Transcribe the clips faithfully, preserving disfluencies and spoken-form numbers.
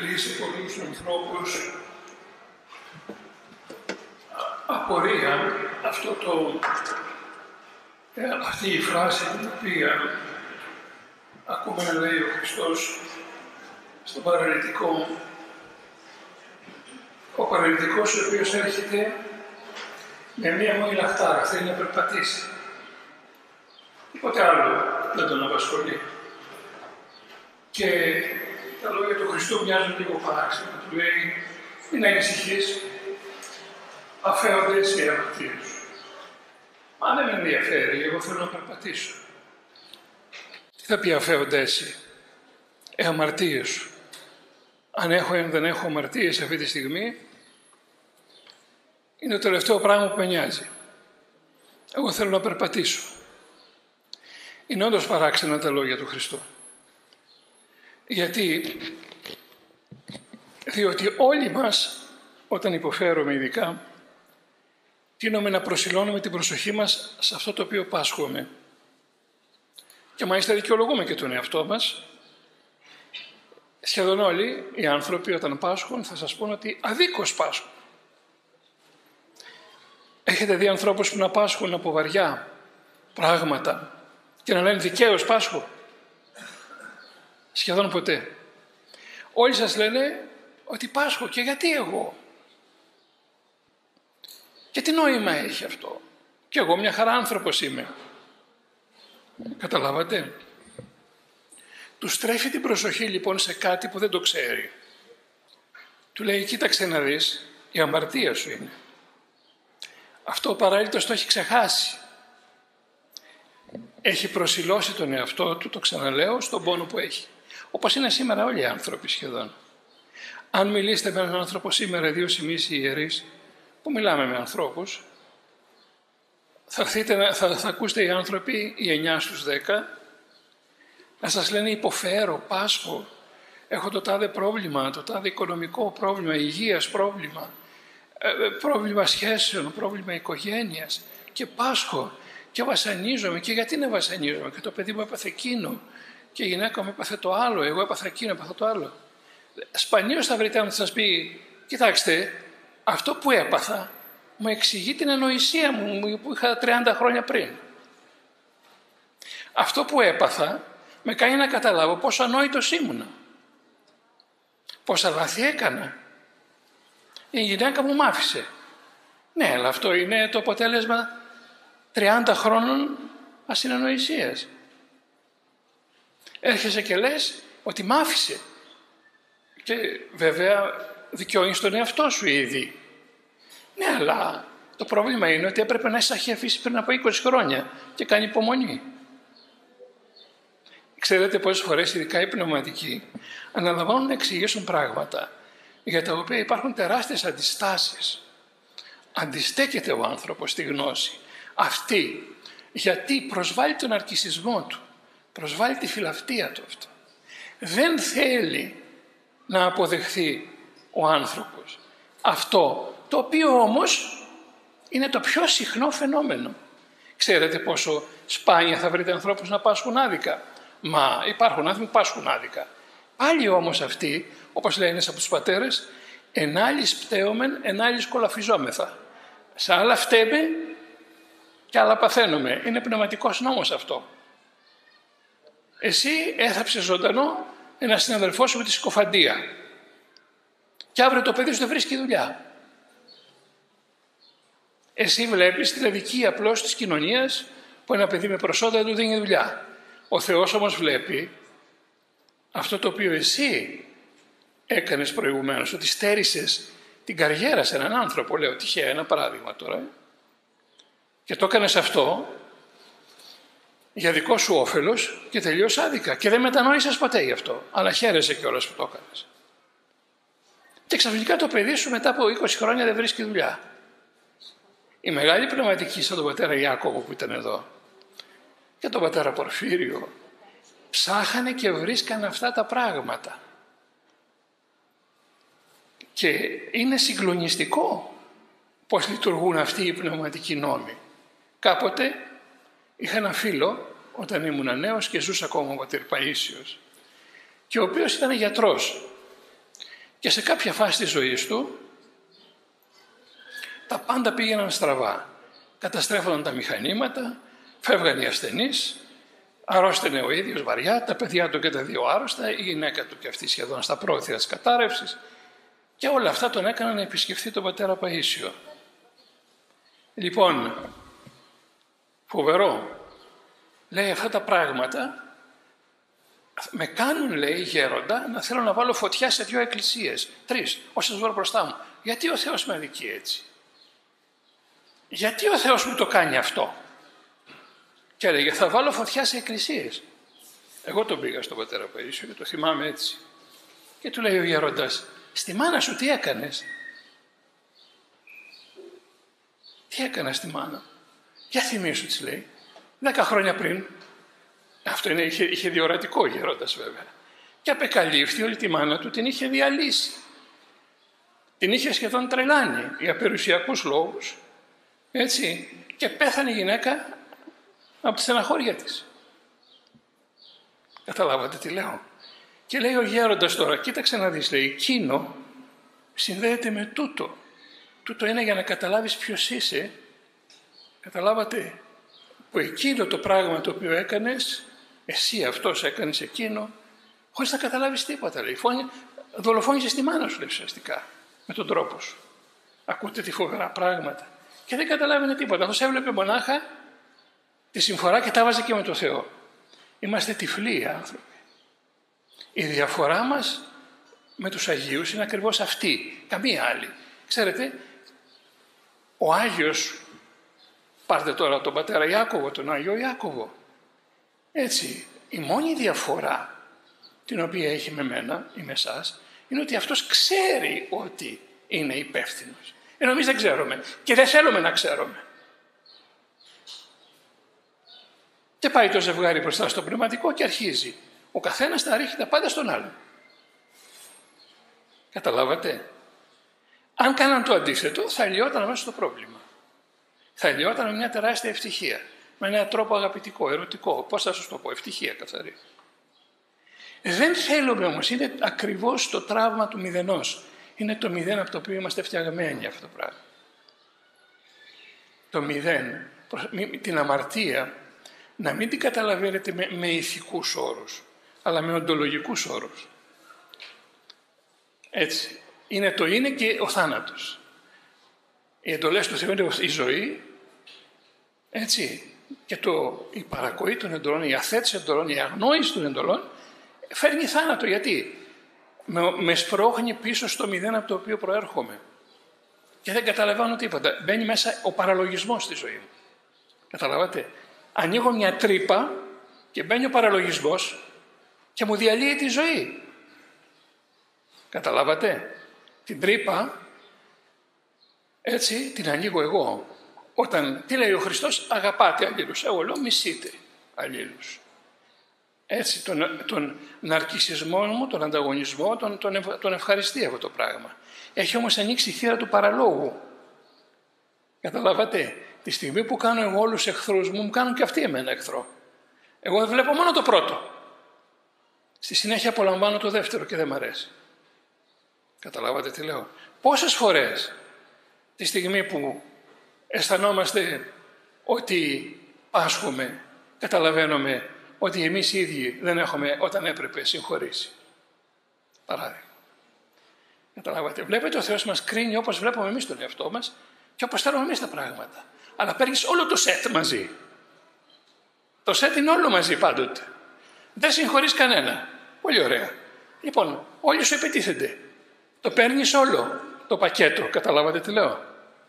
προκαλεί σε πολλούς ανθρώπους απορία αυτό το, αυτή η φράση την οποία ακούμε να λέει ο Χριστός στον παραλυτικό. Ο παραλυτικός ο οποίος έρχεται με μία μόνη λαχτάρα, θέλει να περπατήσει. Τίποτε άλλο δεν τον απασχολεί. Και τα λόγια του Χριστού μοιάζουν λίγο παράξενα. Του λέει, μην ανησυχείς, αφαίονται εσύ οι αμαρτίες σου. Μα δεν με ενδιαφέρει, εγώ θέλω να περπατήσω. Τι θα πει αφαίονται εσύ, οι αμαρτίες σου. Αν έχω ή δεν έχω αμαρτίες αυτή τη στιγμή, είναι το τελευταίο πράγμα που με νοιάζει. Εγώ θέλω να περπατήσω. Είναι όντως παράξενα τα λόγια του Χριστού. Γιατί, διότι όλοι μας, όταν υποφέρουμε ειδικά, τείνουμε να προσιλώνουμε την προσοχή μας σε αυτό το οποίο πάσχουμε. Και μάλιστα δικαιολογούμε και τον εαυτό μας. Σχεδόν όλοι οι άνθρωποι όταν πάσχουν θα σας πούν ότι αδίκως πάσχουν. Έχετε δει ανθρώπους που να πάσχουν από βαριά πράγματα και να λένε δικαίως πάσχω? Σχεδόν ποτέ. Όλοι σας λένε ότι πάσχω και γιατί εγώ. Και τι νόημα έχει αυτό. Και εγώ μια χαρά άνθρωπος είμαι. Καταλάβατε. Του στρέφει την προσοχή λοιπόν σε κάτι που δεν το ξέρει. Του λέει, κοίταξε να δεις, η αμαρτία σου είναι. Αυτό ο παράλυτος το έχει ξεχάσει. Έχει προσιλώσει τον εαυτό του, το ξαναλέω, στον πόνο που έχει. Όπως είναι σήμερα όλοι οι άνθρωποι σχεδόν. Αν μιλήσετε με έναν άνθρωπο σήμερα, δύο σημείς ιερείς, που μιλάμε με ανθρώπους, θα, έρθείτε, θα, θα ακούσετε οι άνθρωποι, οι εννιά στους δέκα, να σας λένε υποφέρω, πάσχω, έχω το τάδε πρόβλημα, το τάδε οικονομικό πρόβλημα, υγείας πρόβλημα, ε, πρόβλημα σχέσεων, πρόβλημα οικογένειας και πάσχω και βασανίζομαι. Και γιατί να βασανίζομαι? Και το παιδί μου έπαθε εκείνο και η γυναίκα μου έπαθε το άλλο, εγώ έπαθα εκείνο, έπαθα το άλλο. Σπανίως θα βρείτε αν σας πει, κοιτάξτε, αυτό που έπαθα μου εξηγεί την ανοησία μου που είχα τριάντα χρόνια πριν. Αυτό που έπαθα με κάνει να καταλάβω πόσο ανόητος ήμουνα. Πόσα λάθη έκανα. Η γυναίκα μου μ' άφησε. Ναι, αλλά αυτό είναι το αποτέλεσμα τριάντα χρόνων ασυνανοησίας. Έρχεσαι και λες ότι μ' άφησε. Και βέβαια δικαιώνεις τον εαυτό σου ήδη. Ναι, αλλά το πρόβλημα είναι ότι έπρεπε να σε έχει αφήσει πριν από είκοσι χρόνια και κάνει υπομονή. Ξέρετε πόσες φορές, ειδικά οι πνευματικοί, αναλαμβάνουν να εξηγήσουν πράγματα για τα οποία υπάρχουν τεράστιες αντιστάσεις. Αντιστέκεται ο άνθρωπος στη γνώση αυτή, γιατί προσβάλλει τον αρκισισμό του, προσβάλλει τη φιλαυτία του αυτό. Δεν θέλει να αποδεχθεί ο άνθρωπος αυτό, το οποίο όμως είναι το πιο συχνό φαινόμενο. Ξέρετε πόσο σπάνια θα βρείτε ανθρώπους να πάσχουν άδικα? Μα υπάρχουν άνθρωποι που πάσχουν άδικα. Πάλι όμως αυτοί, όπως λέει ένας από τους πατέρες, εν άλλης πταίωμεν, εν άλλης κολαφιζόμεθα. Σε άλλα φταίμε και άλλα παθαίνουμε. Είναι πνευματικός νόμος αυτό. Εσύ έθαψες ζωντανό ένα συναδελφό σου με τη συκοφαντία και αύριο το παιδί σου δεν βρίσκει δουλειά. Εσύ βλέπεις την αδικία απλώς της κοινωνίας που ένα παιδί με προσόντα του δίνει δουλειά. Ο Θεός όμως βλέπει αυτό το οποίο εσύ έκανες προηγουμένως, ότι στέρισες την καριέρα σε έναν άνθρωπο, λέω τυχαία ένα παράδειγμα τώρα, και το έκανες αυτό για δικό σου όφελος και τελείως άδικα και δεν μετανόησες ποτέ γι' αυτό, αλλά χαίρεσαι κιόλας που το έκανες. Και ξαφνικά το παιδί σου μετά από είκοσι χρόνια δεν βρίσκει δουλειά. Η μεγάλη πνευματική σαν τον πατέρα Ιάκωβο που ήταν εδώ και τον πατέρα Πορφύριο ψάχανε και βρίσκανε αυτά τα πράγματα. Και είναι συγκλονιστικό πώς λειτουργούν αυτοί οι πνευματικοί νόμοι. Κάποτε είχα ένα φίλο όταν ήμουν νέος και ζούσα ακόμα ο πατήρ Παΐσιος και ο οποίος ήταν γιατρός Και σε κάποια φάση της ζωής του, τα πάντα πήγαιναν στραβά. Καταστρέφονταν τα μηχανήματα, φεύγαν οι ασθενείς, αρρώστηνε ο ίδιος βαριά, τα παιδιά του και τα δύο άρρωστα, η γυναίκα του και αυτή σχεδόν στα πρόθυρα της κατάρρευσης. Και όλα αυτά τον έκαναν να επισκεφθεί τον πατέρα Παΐσιο. Λοιπόν, φοβερό, λέει αυτά τα πράγματα, με κάνουν, λέει, γέροντα, να θέλω να βάλω φωτιά σε δύο εκκλησίες, τρεις, όσες βρω μπροστά μου. Γιατί ο Θεός με αδικεί έτσι? Γιατί ο Θεός μου το κάνει αυτό? Και έλεγε, θα βάλω φωτιά σε εκκλησίες. Εγώ τον πήγα στον πατέρα Παΐσιο και το θυμάμαι έτσι. Και του λέει ο γέροντας, στη μάνα σου τι έκανες? Τι έκανα στη μάνα? Για θυμίσου, της λέει, δέκα χρόνια πριν. Αυτό είναι, είχε, είχε διορατικό ο γέροντας βέβαια. Και απεκαλύφθη ότι τη μάνα του την είχε διαλύσει. Την είχε σχεδόν τρελάνει για περιουσιακούς λόγους. Έτσι. Και πέθανε η γυναίκα από τη στεναχώρια της. Καταλάβατε τι λέω? Και λέει ο γέροντας τώρα, κοίταξε να δεις, λέει, εκείνο συνδέεται με τούτο. Τούτο είναι για να καταλάβεις ποιος είσαι. Καταλάβατε? Που εκείνο το πράγμα το οποίο έκανες, εσύ αυτός έκανες εκείνο, χωρίς να καταλάβεις τίποτα, λέει. Δολοφόνησες τη μάνα σου, λέει, ουσιαστικά, με τον τρόπο σου. Ακούτε τι φοβερά πράγματα. Και δεν καταλάβαινε τίποτα. Αυτός έβλεπε μονάχα τη συμφορά και τα βάζε και με το Θεό. Είμαστε τυφλοί άνθρωποι. Η διαφορά μας με τους Αγίους είναι ακριβώς αυτή, καμία άλλη. Ξέρετε, ο Άγιος, πάρτε τώρα τον πατέρα Ιάκωβο, τον Άγιο Ιάκωβο. Έτσι, η μόνη διαφορά την οποία έχει με μένα ή με εσάς είναι ότι αυτός ξέρει ότι είναι υπεύθυνος. Ενώ εμείς δεν ξέρουμε και δεν θέλουμε να ξέρουμε. Και πάει το ζευγάρι μπροστά στο πνευματικό και αρχίζει. Ο καθένας τα ρίχνει τα πάντα στον άλλον. Καταλάβατε? Αν κάναν το αντίθετο, θα λιώταν μέσα στο πρόβλημα. Θα λιώταν με μια τεράστια ευτυχία. Με έναν τρόπο αγαπητικό, ερωτικό. Πώς θα σας το πω? Ευτυχία καθαρή. Δεν θέλουμε όμως, είναι ακριβώς το τραύμα του μηδενός. Είναι το μηδέν από το οποίο είμαστε φτιαγμένοι αυτό το πράγμα. Το μηδέν, την αμαρτία, να μην την καταλαβαίνετε με, με ηθικούς όρους, αλλά με οντολογικούς όρους. Έτσι. Είναι το είναι και ο θάνατος. Οι εντολές του Θεού είναι η ζωή, έτσι, και το, η παρακοή των εντολών, η αθέτηση των εντολών, η αγνόηση των εντολών, φέρνει θάνατο. Γιατί? Με, με σπρώχνει πίσω στο μηδέν από το οποίο προέρχομαι. Και δεν καταλαβαίνω τίποτα. Μπαίνει μέσα ο παραλογισμός στη ζωή μου. Καταλαβαίνετε? Ανοίγω μια τρύπα και μπαίνει ο παραλογισμός και μου διαλύει τη ζωή. Καταλάβατε? Την τρύπα, έτσι, την ανοίγω εγώ. Όταν, τι λέει ο Χριστός? Αγαπάτε αλλήλους. Εγώ λέω μισείτε αλλήλους. Έτσι, τον, τον ναρκισσισμό μου, τον ανταγωνισμό, τον, τον, τον ευχαριστεί αυτό το πράγμα. Έχει όμως ανοίξει η θύρα του παραλόγου. Καταλάβατε? Τη στιγμή που κάνω εγώ όλους τους εχθρούς μου, μου κάνουν και αυτοί εμένα εχθρό. Εγώ βλέπω μόνο το πρώτο. Στη συνέχεια απολαμβάνω το δεύτερο και δεν μ' αρέσει. Καταλάβατε τι λέω? Πόσες φορές τη στιγμή που αισθανόμαστε ότι πάσχουμε, καταλαβαίνουμε ότι εμείς οι ίδιοι δεν έχουμε όταν έπρεπε συγχωρήσει. Παράδειγμα. Καταλάβατε? Βλέπετε, ο Θεός μας κρίνει όπως βλέπουμε εμείς τον εαυτό μας και όπως θέλουμε εμείς τα πράγματα. Αλλά παίρνεις όλο το σετ μαζί. Το σετ είναι όλο μαζί πάντοτε. Δεν συγχωρείς κανένα. Πολύ ωραία. Λοιπόν, όλοι σου επιτίθενται. Το παίρνεις όλο το πακέτο. Καταλάβατε τι λέω?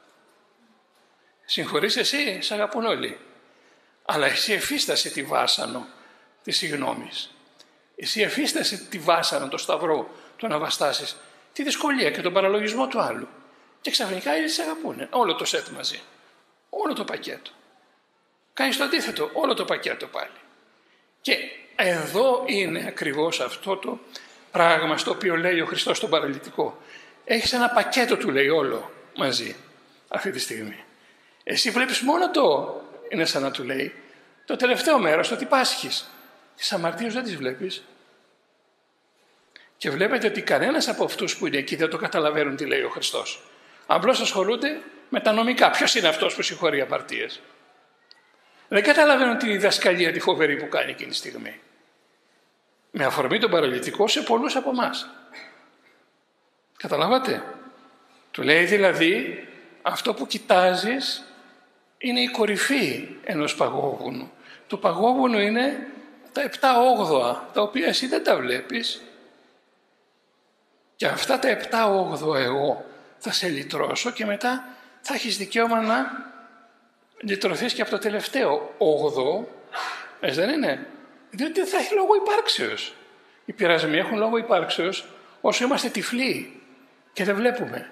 Συγχωρείς εσύ, σ' αγαπούν όλοι. Αλλά εσύ εφίστασε τη βάσανο της συγγνώμης. Εσύ εφίστασε τη βάσανο, το σταυρό, το να βαστάσεις τη δυσκολία και τον παραλογισμό του άλλου. Και ξαφνικά οι σε αγαπούνε. Όλο το σετ μαζί. Όλο το πακέτο. Κάνεις το αντίθετο. Όλο το πακέτο πάλι. Και εδώ είναι ακριβώς αυτό το πράγμα στο οποίο λέει ο Χριστός στον παραλυτικό. Έχεις ένα πακέτο, του λέει, όλο μαζί αυτή τη στιγμή. Εσύ βλέπεις μόνο το, είναι σαν να του λέει, το τελευταίο μέρος, το ότι πάσχεις. Τις αμαρτίες δεν τις βλέπεις. Και βλέπετε ότι κανένας από αυτούς που είναι εκεί δεν το καταλαβαίνουν τι λέει ο Χριστός. Απλώς ασχολούνται με τα νομικά. Ποιος είναι αυτός που συγχωρεί αμαρτίες? Δεν καταλαβαίνουν τη διδασκαλία τη φοβερή που κάνει εκείνη τη στιγμή. Με αφορμή τον παραλυτικό σε πολλούς από εμάς. Καταλάβατε? Του λέει δηλαδή, αυτό που κοιτάζεις είναι η κορυφή ενός παγόβουνου. Το παγόβουνο είναι τα επτά όγδοα, τα οποία εσύ δεν τα βλέπεις. Και αυτά τα επτά όγδοα εγώ θα σε λυτρώσω και μετά θα έχεις δικαίωμα να λυτρωθείς και από το τελευταίο όγδοο. Έτσι δεν είναι? Διότι θα έχει λόγο υπάρξεως. Οι πειρασμοί έχουν λόγο υπάρξεως όσο είμαστε τυφλοί και δεν βλέπουμε.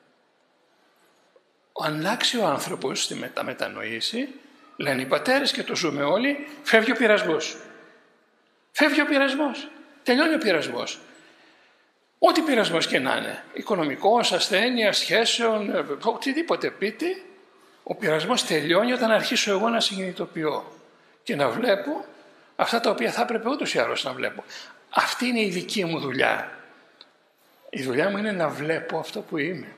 Αν αλλάξει ο άνθρωπος στη μεταμετανοήση, λένε οι πατέρες και το ζούμε όλοι, φεύγει ο πειρασμός. Φεύγει ο πειρασμός. Τελειώνει ο πειρασμός. Ό,τι πειρασμός και να είναι. Οικονομικός, ασθένεια, σχέσεων, οτιδήποτε πείτε, ο πειρασμός τελειώνει όταν αρχίσω εγώ να συνειδητοποιώ και να βλέπω αυτά τα οποία θα έπρεπε ούτως ή άλλως να βλέπω. Αυτή είναι η δική μου δουλειά. Η δουλειά μου είναι να βλέπω αυτό που είμαι.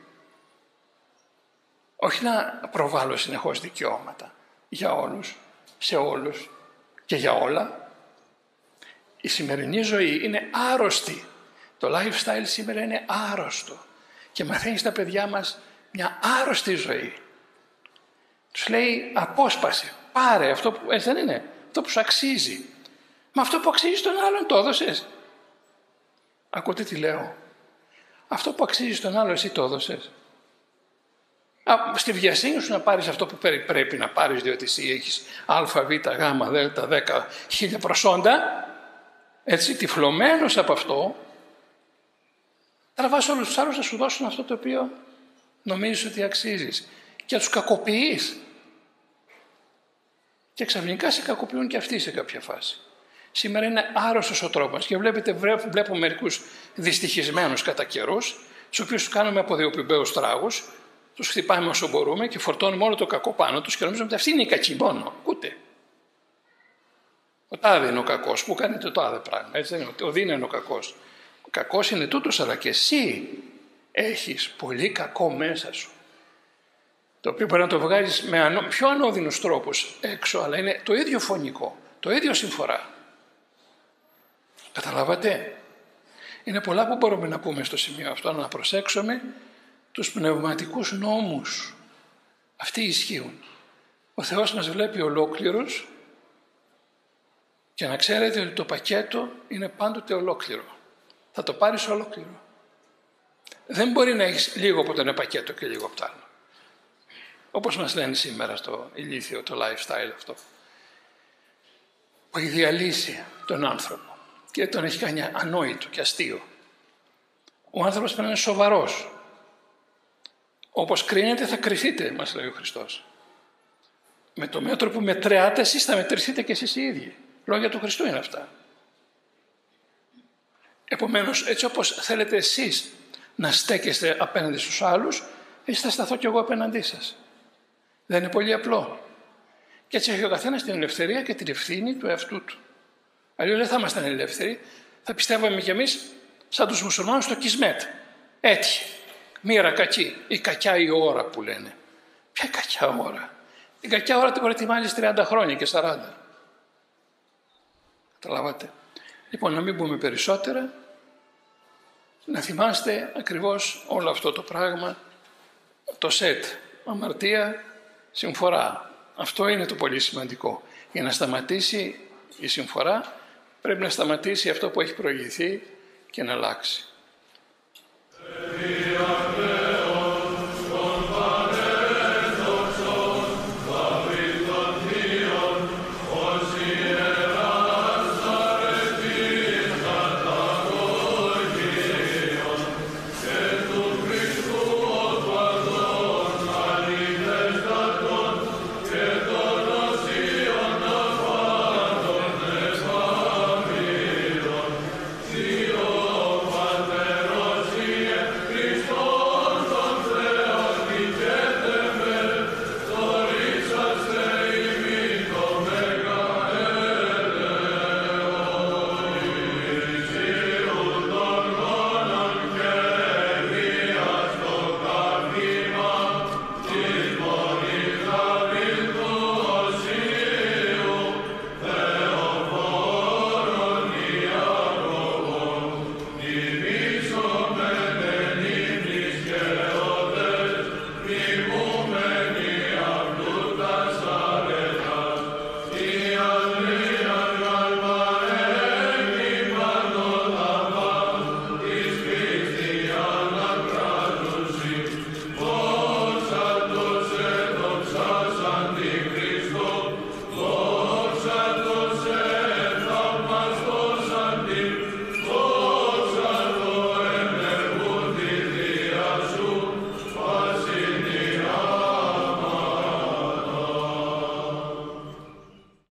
Όχι να προβάλλω συνεχώς δικαιώματα για όλους, σε όλους και για όλα. Η σημερινή ζωή είναι άρρωστη. Το lifestyle σήμερα είναι άρρωστο και μαθαίνει στα παιδιά μας μια άρρωστη ζωή. Τους λέει απόσπαση, πάρε αυτό που, έτσι δεν είναι, αυτό που σου αξίζει. Μα αυτό που αξίζει στον άλλον το έδωσες. Ακούτε τι λέω? Αυτό που αξίζει στον άλλον εσύ το έδωσες. Α, στη βιασύνη σου να πάρεις αυτό που πρέπει να πάρεις, διότι εσύ έχεις α, β, γ, δ, δέκα χίλια προσόντα, έτσι τυφλωμένος από αυτό, τραβάς όλους τους άλλους να σου δώσουν αυτό το οποίο νομίζεις ότι αξίζεις και να τους κακοποιείς. Και ξαφνικά σε κακοποιούν και αυτοί σε κάποια φάση. Σήμερα είναι άρρωστος ο τρόπος και βλέπετε, βλέπω μερικούς δυστυχισμένους κατά καιρούς, τους οποίους τους κάνουμε αποδιοπημπαίους τράγους, τους χτυπάμε όσο μπορούμε και φορτώνουμε όλο το κακό πάνω τους και νομίζουμε ότι αυτή είναι η κακή μόνο. Ούτε. Ο τάδε είναι ο κακός που κάνει το τάδε πράγμα. Έτσι δεν είναι. Ο δι είναι ο κακός. Ο κακός είναι τούτος, αλλά και εσύ έχεις πολύ κακό μέσα σου. Το οποίο μπορεί να το βγάλεις με ανώ, πιο ανώδυνους τρόπους έξω, αλλά είναι το ίδιο φωνικό, το ίδιο συμφορά. Καταλάβατε? Είναι πολλά που μπορούμε να πούμε στο σημείο αυτό, να προσέξουμε τους πνευματικούς νόμους. Αυτοί ισχύουν. Ο Θεός μας βλέπει ολόκληρους και να ξέρετε ότι το πακέτο είναι πάντοτε ολόκληρο. Θα το πάρεις ολόκληρο. Δεν μπορεί να έχεις λίγο από το ένα πακέτο και λίγο από το άλλο. Όπως μας λένε σήμερα στο ηλίθιο, το lifestyle αυτό. Που έχει διαλύσει τον άνθρωπο και τον έχει κάνει ανόητο και αστείο. Ο άνθρωπος πρέπει να είναι σοβαρός. Όπως κρίνετε θα κριθείτε, μας λέει ο Χριστός. Με το μέτρο που μετρεάτε εσείς θα μετρηθείτε και εσείς οι ίδιοι. Λόγια του Χριστού είναι αυτά. Επομένως, έτσι όπως θέλετε εσείς να στέκεστε απέναντι στους άλλους, έτσι θα σταθώ κι εγώ απέναντί σας. Δεν είναι πολύ απλό. Και έτσι έχει ο καθένας την ελευθερία και την ευθύνη του εαυτού του. Αλλιώς δεν θα ήμασταν ελεύθεροι, θα πιστεύαμε κι εμείς σαν τους μουσουλμάνους στο Κισμέτ. Έτυχε. Μοίρα κακή. Η κακιά η ώρα που λένε. Ποια κακιά ώρα? Την κακιά ώρα την προετοιμάζεις τριάντα χρόνια και σαράντα. Καταλάβατε? Λοιπόν, να μην πούμε περισσότερα. Να θυμάστε ακριβώς όλο αυτό το πράγμα. Το σετ. Αμαρτία, συμφορά. Αυτό είναι το πολύ σημαντικό. Για να σταματήσει η συμφορά πρέπει να σταματήσει αυτό που έχει προηγηθεί και να αλλάξει.